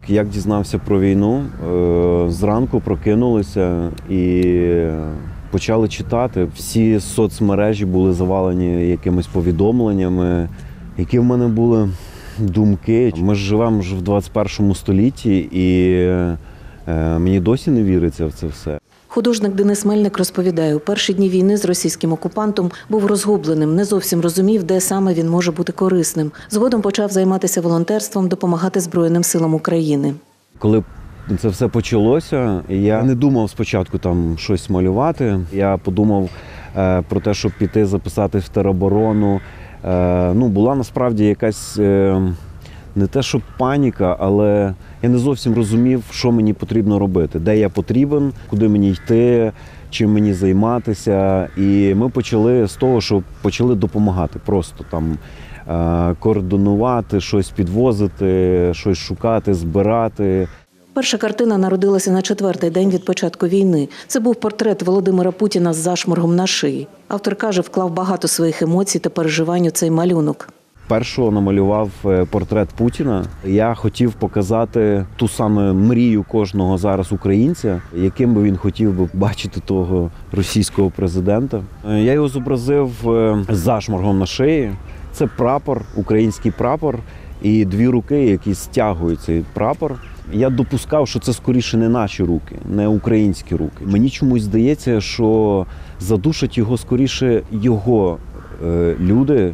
Як дізнався про війну, зранку прокинулися і почали читати. Всі соцмережі були завалені якимись повідомленнями, які в мене були думки. Ми ж живемо вже в 21 столітті і мені досі не віриться в це все. Художник Денис Мельник розповідає, у перші дні війни з російським окупантом був розгубленим, не зовсім розумів, де саме він може бути корисним. Згодом почав займатися волонтерством, допомагати Збройним силам України. Коли це все почалося, я не думав спочатку там щось малювати. Я подумав про те, щоб піти записати в тероборону. Була насправді якась не те, що паніка, але я не зовсім розумів, що мені потрібно робити, де я потрібен, куди мені йти, чим мені займатися. І ми почали з того, що почали допомагати, просто там координувати, щось підвозити, щось шукати, збирати. Перша картина народилася на 4-й день від початку війни. Це був портрет Володимира Путіна з зашморгом на шиї. Автор каже, вклав багато своїх емоцій та переживань у цей малюнок. Першого намалював портрет Путіна. Я хотів показати ту саму мрію кожного зараз українця, яким би він хотів би бачити того російського президента. Я його зобразив з зашморгом на шиї. Це прапор, український прапор і дві руки, які стягують цей прапор. Я допускав, що це скоріше не наші руки, не українські руки. Мені чомусь здається, що задушать його скоріше його люди,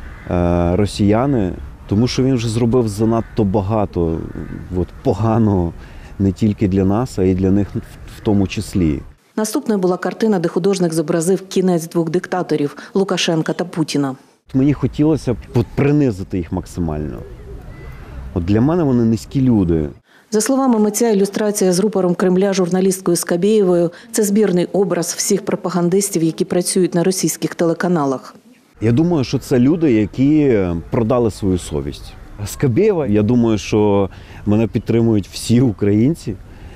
росіяни, тому що він вже зробив занадто багато поганого не тільки для нас, а й для них в тому числі. Наступною була картина, де художник зобразив кінець двох диктаторів – Лукашенка та Путіна. Мені хотілося принизити їх максимально. Для мене вони низькі люди. За словами митця, ілюстрація з рупором Кремля журналісткою Скабєєвою – це збірний образ всіх пропагандистів, які працюють на російських телеканалах. Я думаю, що це люди, які продали свою совість. Скабєєва, я думаю, що мене підтримують всі українці.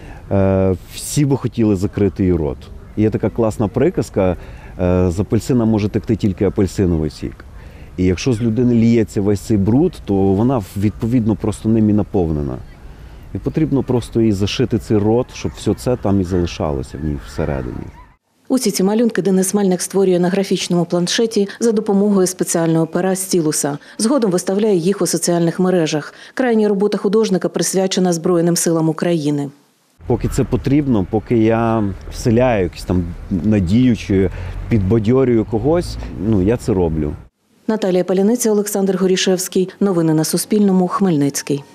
Всі би хотіли закрити її рот. Є така класна приказка: з апельсина може текти тільки апельсиновий сік. І якщо з людини ліється весь цей бруд, то вона відповідно просто ним і наповнена. І потрібно просто їй зашити цей рот, щоб все це там і залишалося в ній всередині. Усі ці малюнки Денис Мельник створює на графічному планшеті за допомогою спеціального пера стілуса. Згодом виставляє їх у соціальних мережах. Крайня робота художника присвячена Збройним силам України. Поки це потрібно, поки я вселяю якусь там надію чи підбадьорюю когось, я це роблю. Наталія Паляниця, Олександр Горішевський. Новини на Суспільному. Хмельницький.